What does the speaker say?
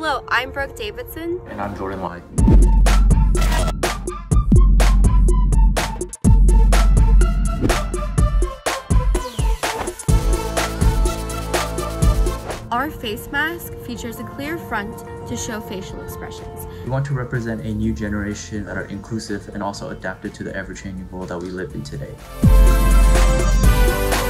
Hello, I'm Brooke Davidson. And I'm Jordan Lai. Our face mask features a clear front to show facial expressions. We want to represent a new generation that are inclusive and also adapted to the ever-changing world that we live in today.